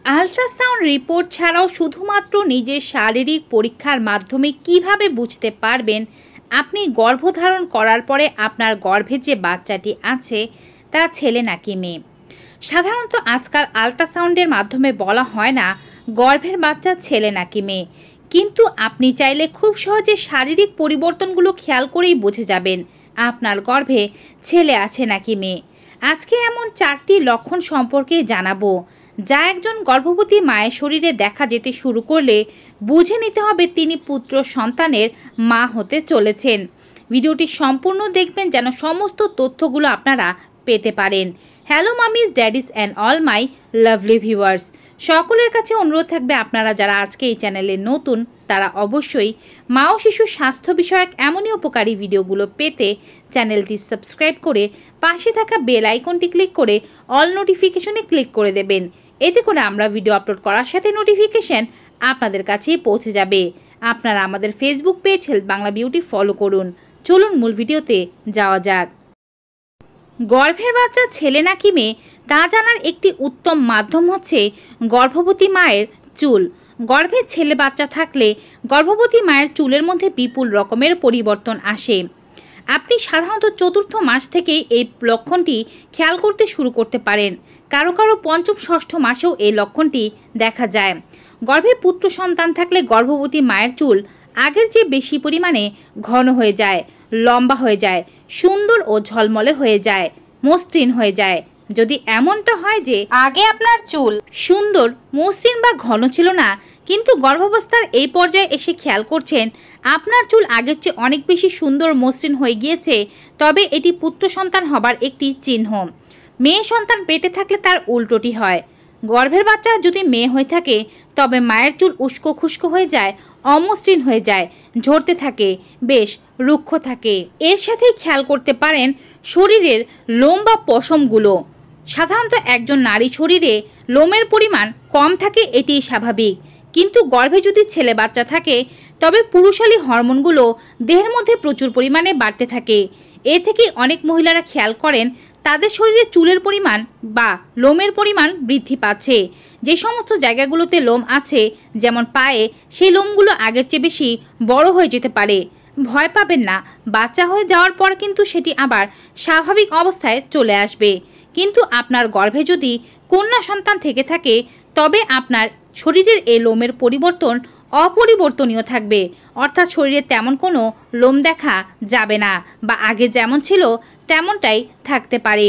Ultrasound report ছাড়াও শুধুমাত্র নিজের শারীরিক পরীক্ষার মাধ্যমে কিভাবে বুঝতে পারবেন আপনি গর্ভধারণ করার পরে আপনার গর্ভে যে বাচ্চাটি আছে তা ছেলে নাকি মেয়ে। সাধারণত আজকাল আল্ট্রাসাউন্ডের মাধ্যমে বলা হয় না গর্ভের বাচ্চা ছেলে নাকি মেয়ে, কিন্তু আপনি চাইলে খুব সহজে শারীরিক পরিবর্তনগুলো খেয়াল করেই বুঝে যাবেন আপনার গর্ভে ছেলে আছে নাকি মেয়ে। আজকে এমন 4টি লক্ষণ সম্পর্কে জানাবো যা একজন গর্ভবতী মায়ের শরীরে দেখা যেতে শুরু করলে বুঝে নিতে হবে তিনি পুত্র সন্তানের মা হতে চলেছেন। ভিডিওটি সম্পূর্ণ দেখবেন যেন সমস্ত তথ্যগুলো আপনারা পেতে পারেন। Hello mummies, daddies and all my lovely viewers, সকলের কাছে অনুরোধ থাকবে আপনারা যারা আজকে এই চ্যানেলে নতুন তারা অবশ্যই মা ও শিশু স্বাস্থ্য বিষয়ক এমনই উপকারী ভিডিওগুলো পেতে চ্যানেলটি সাবস্ক্রাইব করে পাশে থাকা বেল আইকনটি ক্লিক করে অল নোটিফিকেশনে ক্লিক করে দেবেন। এতে করে আমরা ভিডিও আপলোড করার সাথে নোটিফিকেশন আপনাদের কাছেই পৌঁছে যাবে। আপনারা আমাদের Facebook page health Bangla beauty follow করুন। চলুন মূল ভিডিওতে যাওয়া যাক। গর্ভের বাচ্চা ছেলে নাকি মেয়ে তা জানার একটি উত্তম মাধ্যম হচ্ছে গর্ভবতী মায়ের চুল। গর্ভে ছেলে বাচ্চা থাকলে গর্ভবতী মায়ের চুলের মধ্যে বিপুল রকমের পরিবর্তন আসে। আপনি সাধারণত 4র্থ মাস থেকেই এই লক্ষণটি খেয়াল করতে শুরু করতে পারেন। কারো কারো 5ম 6ষ্ঠ মাসেও এই লক্ষণটি দেখা যায়। গর্ভে পুত্র সন্তান থাকলে গর্ভবতী মায়ের চুল আগের চেয়ে বেশি পরিমাণে ঘন হয়ে যায়, লম্বা হয়ে যায়, সুন্দর ও ঝলমলে হয়ে যায়, মসৃণ হয়ে যায়। যদি এমনটা হয় যে আগে আপনার চুল সুন্দর, মসৃণ বা ঘন ছিল না, কিন্তু গর্ভাবস্থার এই পর্যায়ে এসে খেয়াল করছেন আপনার চুল আগের চেয়ে অনেক বেশি সুন্দর, মসৃণ হয়ে গিয়েছে, তবে এটি পুত্র সন্তান হবার একটি চিহ্ন। মেয়ে সন্তান পেটে থাকলে তার উল্টোটি হয়। গর্ভের বাচ্চা যদি মেয়ে হয়ে থাকে তবে মায়ের চুল উস্কো খুস্কো হয়ে যায়, অমসৃণ হয়ে যায়, ঝরতে থাকে, বেশ রুক্ষ থাকে। এর সাথেই খেয়াল করতে পারেন শরীরের লোম বা পশমগুলো। সাধারণত একজন নারী শরীরে লোমের পরিমাণ কম থাকে, এটি স্বাভাবিক, কিন্তু গর্ভে যদি ছেলে বাচ্চা থাকে তবে পুরুষালী হরমোনগুলো দেহের মধ্যে প্রচুর পরিমাণে বাড়তে থাকে। এ থেকে অনেক মহিলারা খেয়াল করেন তাদের শরীরে চুলের পরিমাণ বা লোমের পরিমাণ বৃদ্ধি পাচ্ছে। যে সমস্ত জায়গাগুলোতে লোম আছে যেমন পায়ে, সেই লোমগুলো আগের চেয়ে বেশি বড় হয়ে যেতে পারে। ভয় পাবেন না, বাচ্চা হয়ে যাওয়ার পর কিন্তু সেটি আবার স্বাভাবিক অবস্থায় চলে আসবে। কিন্তু আপনার গর্ভে যদি কন্যা সন্তান থেকে থাকে তবে আপনার শরীরের এই লোমের পরিবর্তন অপরিবর্তনীয় থাকবে, অর্থাৎ শরীরে তেমন কোনো লোম দেখা যাবে না বা আগে যেমন ছিল তেমনটাই থাকতে পারে।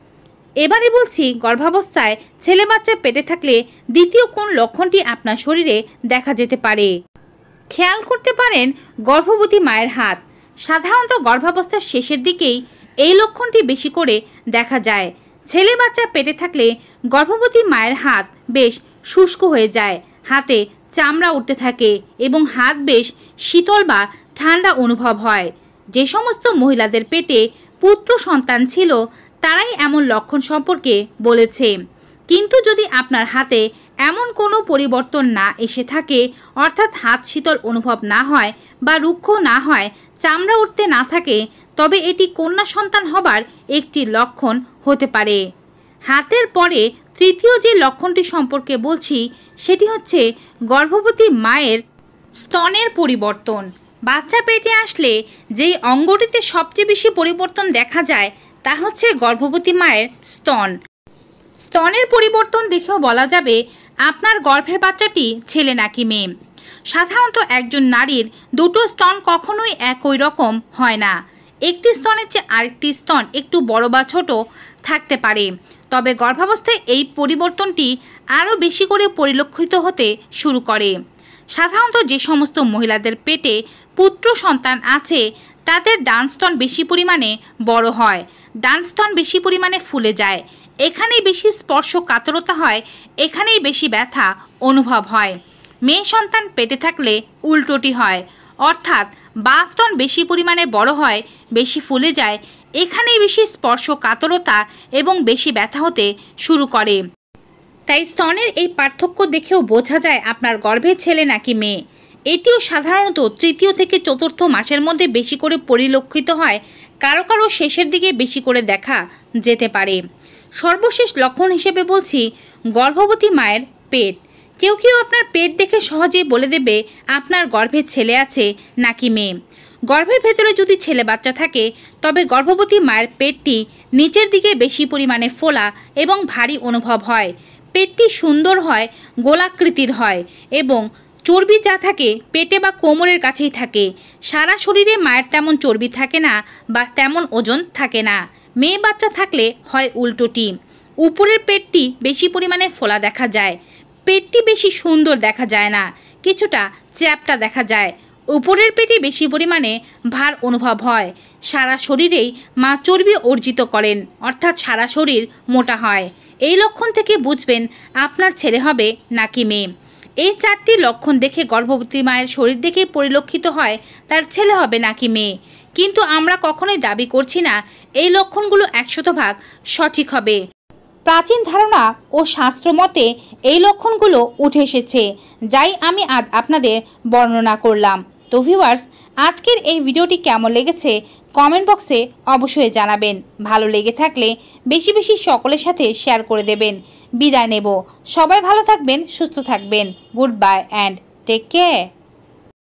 এবারে বলছি গর্ভাবস্থায় ছেলে বাচ্চা পেটে থাকলে দ্বিতীয় কোন লক্ষণটি আপনার শরীরে দেখা যেতে পারে। খেয়াল করতে পারেন গর্ভবতী মায়ের হাত। সাধারণত গর্ভাবস্থার শেষের দিকেই এই লক্ষণটি বেশি করে দেখা যায়। ছেলে বাচ্চা পেটে থাকলে গর্ভবতী মায়ের হাত বেশ শুষ্ক হয়ে যায়, হাতে চামড়া উঠতে থাকে এবং হাত বেশ শীতল বা ঠান্ডা অনুভব হয়। যে সমস্ত মহিলাদের পেটে পুত্র সন্তান ছিল তারাই এমন লক্ষণ সম্পর্কে বলেছে। কিন্তু যদি আপনার হাতে এমন কোনো পরিবর্তন না এসে থাকে, অর্থাৎ হাত শীতল অনুভব না হয় বা রুক্ষ না হয়, চামড়া উঠতে না থাকে, তবে এটি কন্যা সন্তান হবার একটি লক্ষণ হতে পারে। হাতের পরে তৃতীয় যে লক্ষণটি সম্পর্কে বলছি সেটি হচ্ছে গর্ভবতী মায়ের স্তনের পরিবর্তন। বাচ্চা পেটে আসলে যেই অঙ্গটিতে সবচেয়ে বেশি পরিবর্তন দেখা যায় তা হচ্ছে গর্ভবতী মায়ের স্তন। স্তনের পরিবর্তন দেখেও বলা যাবে আপনার গর্ভের বাচ্চাটি ছেলে নাকি মেয়ে। সাধারণত একজন নারীর দুটো স্তন কখনোই একই রকম হয় না। একটি স্তনের চেয়ে আরেকটি স্তন একটু বড় বা ছোট থাকতে পারে, তবে গর্ভাবস্থায় এই পরিবর্তনটি আরও বেশি করে পরিলক্ষিত হতে শুরু করে। সাধারণত যে সমস্ত মহিলাদের পেটে পুত্র সন্তান আছে তাদের ডান স্তন বেশি পরিমাণে বড় হয়, ডান স্তন বেশি পরিমাণে ফুলে যায়, এখানেই বেশি স্পর্শ কাতরতা হয়, এখানেই বেশি ব্যথা অনুভব হয়। মেয়ে সন্তান পেটে থাকলে উল্টোটি হয়, অর্থাৎ বাঁ স্তন বেশি পরিমাণে বড় হয়, বেশি ফুলে যায়, এখানেই বেশি স্পর্শ কাতরতা এবং বেশি ব্যথা হতে শুরু করে। তাই স্তনের এই পার্থক্য দেখেও বোঝা যায় আপনার গর্ভে ছেলে নাকি মেয়ে। এটিও সাধারণত 3য় থেকে 4র্থ মাসের মধ্যে বেশি করে পরিলক্ষিত হয়, কারো কারো শেষের দিকে বেশি করে দেখা যেতে পারে। সর্বশেষ লক্ষণ হিসেবে বলছি গর্ভবতী মায়ের পেট। কেউ কেউ আপনার পেট দেখে সহজেই বলে দেবে আপনার গর্ভে ছেলে আছে নাকি মেয়ে। গর্ভের ভেতরে যদি ছেলে বাচ্চা থাকে তবে গর্ভবতী মায়ের পেটটি নিচের দিকে বেশি পরিমাণে ফোলা এবং ভারী অনুভব হয়। পেটটি সুন্দর হয়, গোলাকৃতির হয় এবং চর্বি যা থাকে পেটে বা কোমরের কাছেই থাকে। সারা শরীরে মায়ের তেমন চর্বি থাকে না বা তেমন ওজন থাকে না। মেয়ে বাচ্চা থাকলে হয় উল্টোটি, উপরের পেটটি বেশি পরিমাণে ফোলা দেখা যায়, পেটটি বেশি সুন্দর দেখা যায় না, কিছুটা চ্যাপ্টা দেখা যায়, উপরের পেটে বেশি পরিমাণে ভার অনুভব হয়। সারা শরীরেই মা চর্বি অর্জিত করেন, অর্থাৎ সারা শরীর মোটা হয়। এই লক্ষণ থেকে বুঝবেন আপনার ছেলে হবে নাকি মেয়ে। এই 4টি লক্ষণ দেখে গর্ভবতী মায়ের শরীর দেখে পরিলক্ষিত হয় তার ছেলে হবে নাকি মেয়ে। কিন্তু আমরা কখনোই দাবি করছি না এই লক্ষণগুলো 100% সঠিক হবে। প্রাচীন ধারণা ও শাস্ত্র মতে এই লক্ষণগুলো উঠে এসেছে, যাই আমি আজ আপনাদের বর্ণনা করলাম। তো ভিউয়ার্স, আজকের এই ভিডিওটি কেমন লেগেছে কমেন্ট বক্সে অবশ্যই জানাবেন। ভালো লেগে থাকলে বেশি বেশি সকলের সাথে শেয়ার করে দেবেন। বিদায় নেব। সবাই ভালো থাকবেন, সুস্থ থাকবেন। Goodbye and take care.